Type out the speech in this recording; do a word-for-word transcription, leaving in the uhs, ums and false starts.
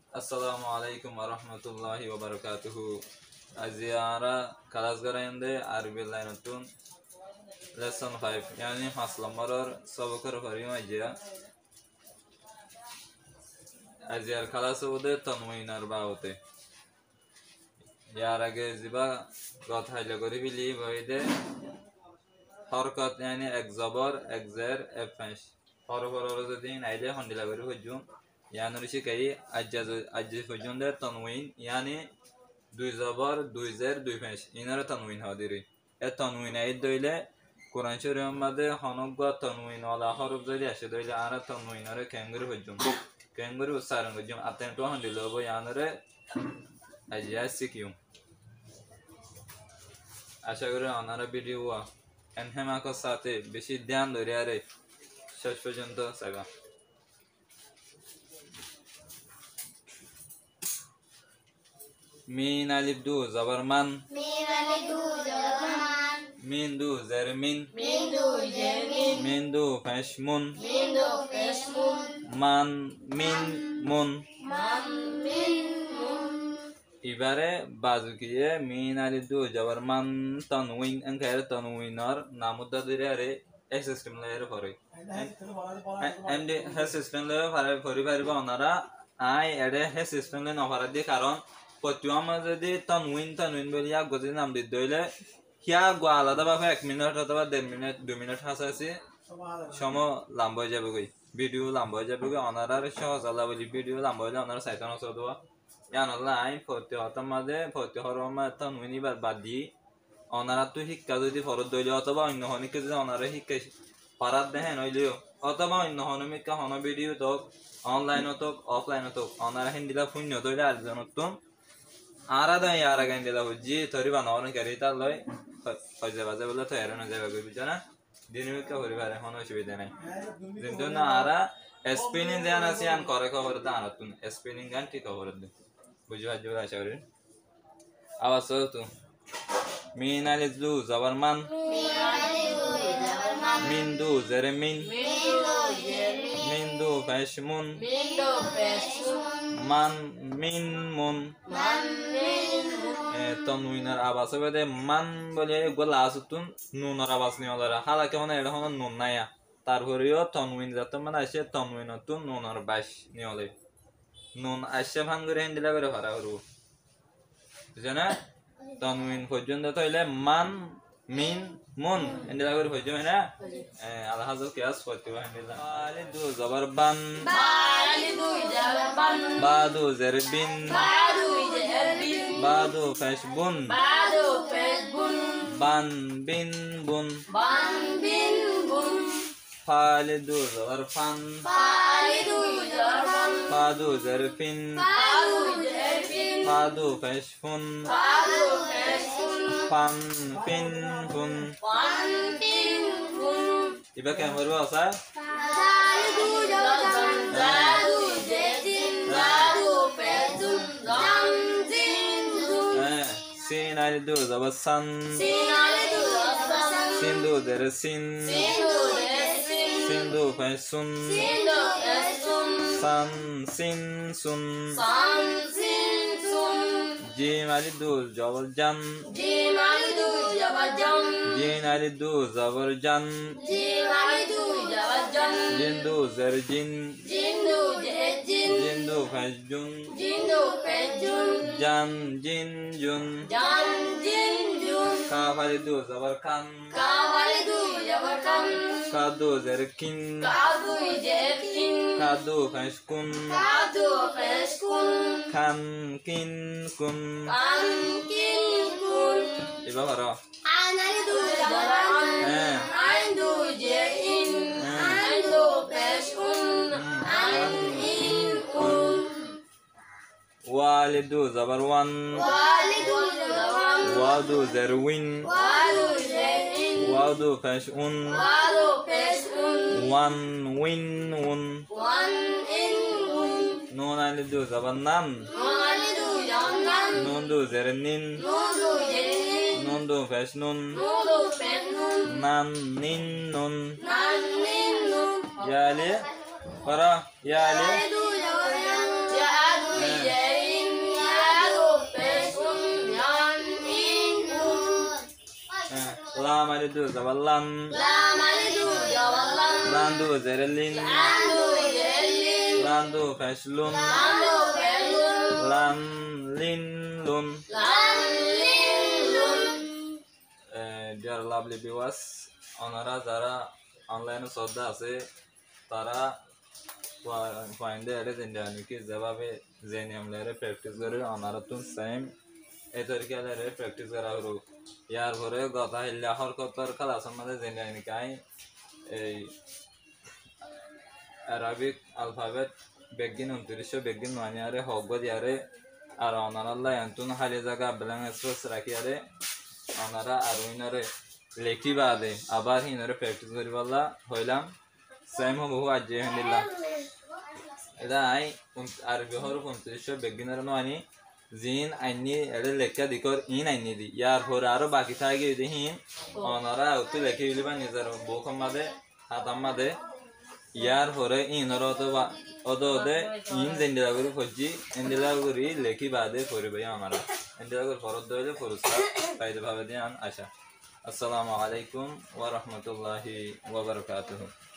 Assalamu alaikum wa rahmatullahi wa barakatuhu. Aziyara Kalasgarayande Arabi Lainatun Lesson five yani Haslamarar Sabakar Harim Ajiya Aziyar Kalasode Tanwinar Baute Yarage Ziba Got Hajagori Bili Voide Harkat yani Exabar Exer Efenş Harhorozadin Aile Hondilagori Hujum yani Rishikayi Ajaz Hujum der Tanwin yani duy zabar, duy zer, duy penç. İnara tanwin hadiri. E tanwin ayet döyle Kur'an şerifinde hanogga tanwin ala harf döyle yaşa döyle ara tanwinare kengir hujum. Kengir usarın hujum. Aten to handilo bu yanare ajiya sikiyum. Aşağı göre onlara video var. En hemen ko saate beşi ध्यान ধরে আরে শেষ পর্যন্ত সাগা Min alif du zabarman. Min alif du zabarman. Min du zermin. Min du zermin. Min du fashmun. Min du fashmun. Man min mun. Man min mun. İbare bazukiye min alif du zabarman tanwin enkayar tanwinar namudda dirare es sistemlere fori. Hem de he sistemlere fori fori fori onlara ay ede he sistemle no faradi karon Potyama যদি tanwin tanwin বলি এক গতি নাম দিতে হইলে হিয়া গো আলাদাভাবে এক minute অথবা দেড় মিনিট দুই মিনিট হাসাছি সম লাম্ব হয়ে যাবে গই ভিডিও লাম্ব হয়ে যাবে গই অনারার সহজ আলা বলি ভিডিও লাম্ব হইলে অনারা সাইতান অসদ হওয়া ইয়ান আল্লাহ আইন ফতে হতাম মাঝে ফতে হরমা tanwin বার বাদ দি অনারা তো শিক্ষা যদি ফরত দইলে অথবা অন্য হনিকে যদি অনারা শিক্ষা পারাত দেখেন হইলেও অথবা অন্য হনমিকা হন ভিডিও তো অনলাইন তো অফলাইন তো অনারা হিন্দিলা শূন্য দইলে আর জনতুন Aradan yara gandela hujji tori banawan karita loy hoje baje bole to erano jabe go bijana dinamika hori bare hono shubide nai dinduna ara spinning dyan asian kore cover da anatun spinning gan ti cover de bujwa jura shawri awaso tu min alizu zabarman Min alif du zabarman. min du zermin Min du zermin. min du fashmun Min du fashmun. man min mun Man min mun. tanwinar abası böyle man böyle gol asutun nunar abası ne olar hala ki ona öyle ona nun naya tarhuriyo tanwin zaten bana şey tanwinatun nunar baş ne oluyor nun aşağı hangure hendile göre para huru jana tanwin hojunda to ile man min mun hendile göre hojum na Allah hazır kıyas fatih hendile ali du zabar ban Ba alif du zabarman. badu zerbin Ba du zerbin. badu fashbun Ba du fashmun. ban bin bun Ban bin bun. Falidu zarfan Falidu zabarman. Fadu zarfin Fadu zerfin. Fadu fashfun Fadu fashmun. Fan fin fun Fan bin bun. Iba kayak berwasa Falidu zabarman. Zadu zerfin. Zadu fashmun. Zam zin zun. eh sin alidu zabasan Sin alidu zabarman. Sindu dersin Sindu zerfin. Sindu fashsun Sindu fashmun. San sin sun San sin sun. Jim alidu jabaljan Jim alidu zabarjan. Jin alidu zabarjan Jim alidu zabarjan. Jindu zerjin Jindu zerjin. Jindu fashjun Jindu fashjun. Jan jin jun Jan jin jun. Kaf alidu zabarkan Kavalidu zabarkan. Kadu zerkin Kadu zerkin. Kadu fashkun Kadu fashkun. Kan kin kun Kankin kun. Iba karo Analidu zabarkan. Eh. Aindu zerin. Aindu fashkun. An in kun. Walidu zabarwan Walidu zabarkan. Wadu zerwin Wadu zerin. Wadu fashun Wadu fashkun. Wan win un One in un. Nun alidu zabarnan Walidu zabarkan. Nundu zernin Nudu zerin. Nundu fashnun Nudu fashkun. Nan nin nun Nan in nun. Yali Para Yali Yadu zabarkan. Yadu ali du zabar lan. Lam ali du jabar lam. Lan du zere lin. Lan du jere lin. Lan du feshlun. Lan du felun. Lan lin lun. Lan lin lun. Uh, dear lovely viewers, onara যারা অনলাইনে শ্রদ্ধা আছে তারা পয়েন্টে এর জিন্দানি কি যেভাবে যে নিয়মলেরে প্র্যাকটিস করে ওনারা তো সেম এই তরিকালেরে প্র্যাকটিস করা হলো ইয়ার পরে কথা হিল্লা হরকতর ক্লাসের মধ্যে জিন্দানি কাই এই আরবিক অ্যালফাবেট বেগিন উনত্রিশশো বেগিন নয়ারে হগব দিয়ারে আর ওনারা আল্লাহ এন্তুন হালি জায়গা ব্ল্যাঙ্ক স্পেস রাখিয়ারে ওনারা আর ইনরে লেখি বাদে আবার ইনরে প্র্যাকটিস করি বললা হইলাম সেম হবু আজ আলহামদুলিল্লাহ এটা আই আরবি হরফ উনত্রিশশো বেগিনের নয় জিন আইনি এটা লেখা দিকর ইন আইনি দি ইয়ার পরে আরো বাকি থাকে যদি হিন ওনারা অত লেখে দিবা নিজের বুকম মাদে হাতাম মাদে ইয়ার পরে ইনর অথবা অদ অদে ইন জেন্ডিলা করে খুঁজি এন্ডিলা করি লেখি বাদে পড়বে আমরা এন্ডিলা করে ফরত দইলে পুরস্কার পাইতে ভাবে দিয়ান আশা আসসালামু আলাইকুম ওয়া রাহমাতুল্লাহি ওয়া বারাকাতুহু।